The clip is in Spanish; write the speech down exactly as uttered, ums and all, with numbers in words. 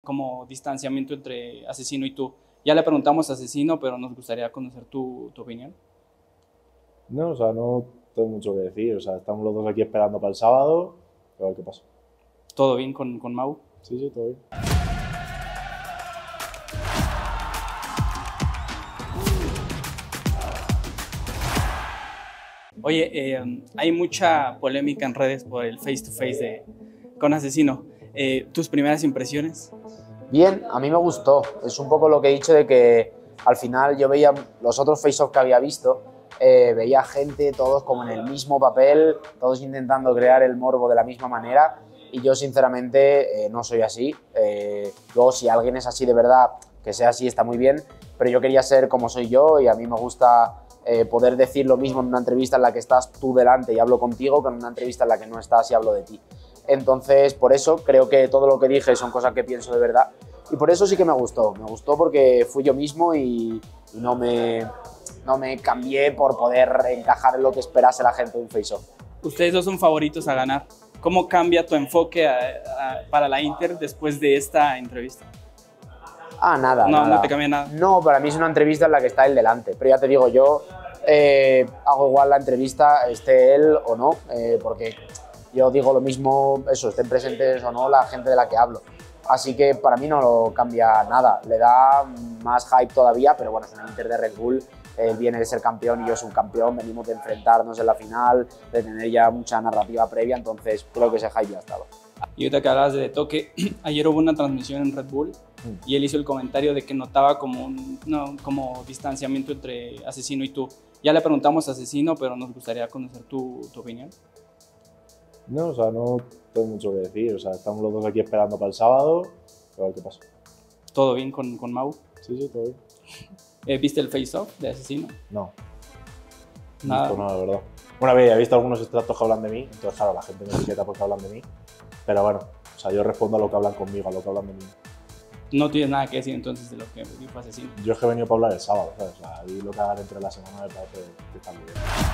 como distanciamiento entre Asesino y tú. Ya le preguntamos a Asesino, pero nos gustaría conocer tu, tu opinión. No, o sea, no tengo mucho que decir. O sea, estamos los dos aquí esperando para el sábado, a ver qué pasa. ¿Todo bien con, con Mau? Sí, sí, todo bien. Oye, eh, hay mucha polémica en redes por el face to face de, con Asesino. Eh, ¿Tus primeras impresiones? Bien, a mí me gustó. Es un poco lo que he dicho de que al final yo veía los otros face-off que había visto, eh, veía gente, todos como en el mismo papel, todos intentando crear el morbo de la misma manera y yo sinceramente eh, no soy así. Eh, luego si alguien es así de verdad, que sea así está muy bien, pero yo quería ser como soy yo y a mí me gusta eh, poder decir lo mismo en una entrevista en la que estás tú delante y hablo contigo que en una entrevista en la que no estás y hablo de ti. Entonces, por eso creo que todo lo que dije son cosas que pienso de verdad y por eso sí que me gustó. Me gustó porque fui yo mismo y no me, no me cambié por poder encajar en lo que esperase la gente de un face-off. Ustedes dos son favoritos a ganar. ¿Cómo cambia tu enfoque a, a, para la Inter después de esta entrevista? Ah, nada, No, nada. no te cambia nada. No, para mí es una entrevista en la que está él delante, pero ya te digo, yo eh, hago igual la entrevista, esté él o no, eh, porque yo digo lo mismo, eso, estén presentes o no la gente de la que hablo. Así que para mí no lo cambia nada, le da más hype todavía, pero bueno, es una Inter de Red Bull, él viene de ser campeón y yo soy un campeón, venimos de enfrentarnos en la final, de tener ya mucha narrativa previa, entonces creo que ese hype ya estaba. Y ahorita que hablabas de toque, ayer hubo una transmisión en Red Bull y él hizo el comentario de que notaba como un no, como distanciamiento entre Asesino y tú. Ya le preguntamos a Asesino, pero nos gustaría conocer tu, tu opinión. No, o sea, no tengo mucho que decir. O sea, estamos los dos aquí esperando para el sábado, a ver qué pasa. ¿Todo bien con, con Mau? Sí, sí, todo bien. Eh, ¿Viste el face-off de Asesino? No. Nada. No, no, la verdad. Una vez he visto algunos extractos que hablan de mí, entonces claro, la gente me etiqueta porque hablan de mí. Pero bueno, o sea, yo respondo a lo que hablan conmigo, a lo que hablan de mí. No tienes nada que decir entonces de lo que dijo Asesino. Yo es que he venido para hablar el sábado, ¿sabes? O sea, ahí lo que hagan entre la semana me parece que está muy bien.